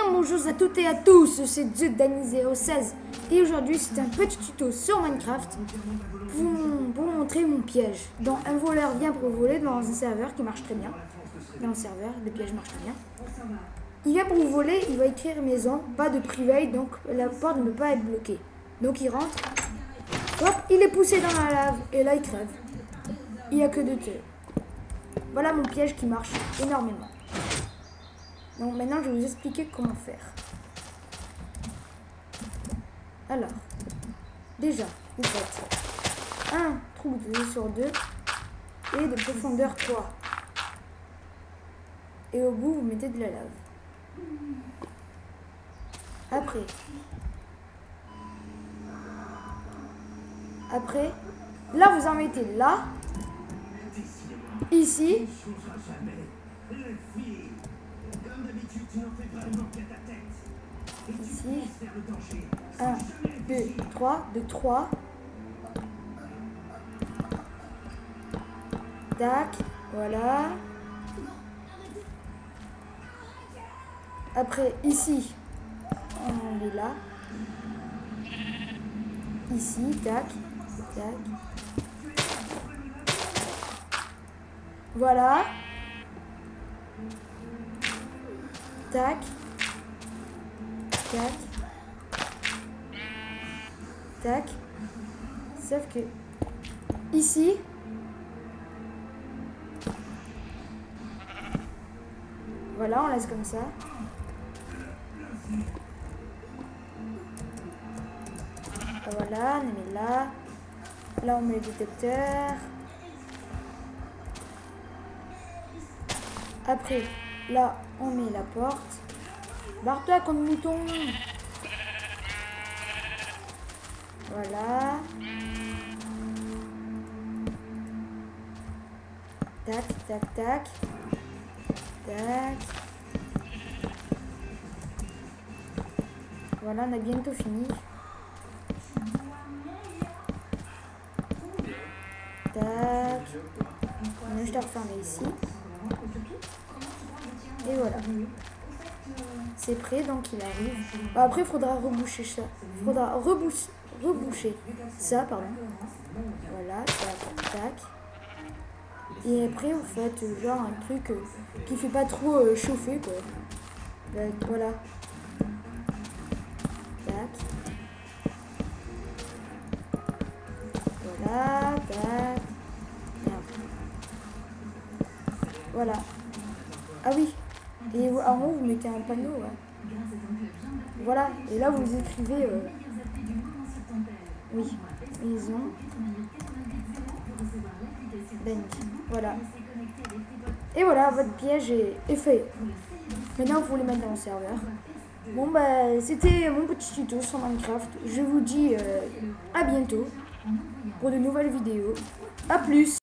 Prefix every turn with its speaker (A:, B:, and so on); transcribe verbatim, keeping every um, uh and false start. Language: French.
A: bien bonjour à toutes et à tous, c'est Danny zéro seize et aujourd'hui c'est un petit tuto sur Minecraft pour, pour montrer mon piège. Donc un voleur vient pour voler dans un serveur qui marche très bien. Dans le serveur, le piège marche très bien. Il vient pour vous voler, il va écrire maison, pas de private, donc la porte ne peut pas être bloquée. Donc il rentre, hop, il est poussé dans la lave et là il crève. Il n'y a que deux tueurs. Voilà mon piège qui marche énormément. Donc maintenant je vais vous expliquer comment faire. Alors, déjà, vous faites un trou de deux sur deux et de profondeur trois. Et au bout, vous mettez de la lave. Après, après, là vous en mettez là, ici, ici, un, deux, trois, de trois, tac, voilà. Après, ici, on est là, ici, tac, tac, voilà, tac, tac, tac, sauf que ici, voilà, on laisse comme ça. Voilà, on met là. Là, on met le détecteur. Après, là, on met la porte. Barre-toi comme mouton. Voilà. Tac, tac, tac. Tac. Voilà, on a bientôt fini. Tac. On a juste à refermer ici. Et voilà. C'est prêt, donc il arrive. Bon, après, il faudra reboucher ça. Il faudra reboucher, reboucher ça, pardon. Voilà, tac, tac. Et après, vous faites euh, genre un truc euh, qui fait pas trop euh, chauffer, quoi. Donc, voilà. Tac. Voilà, tac. Merde. Voilà. Ah oui. Et en haut, vous mettez un panneau. Ouais. Voilà. Et là, vous écrivez... Euh... Oui. Maison. Bank. Voilà. Et voilà, votre piège est, est fait. Maintenant, vous les mettre dans le serveur. Bon, bah, c'était mon petit tuto sur Minecraft. Je vous dis euh, à bientôt pour de nouvelles vidéos. A plus!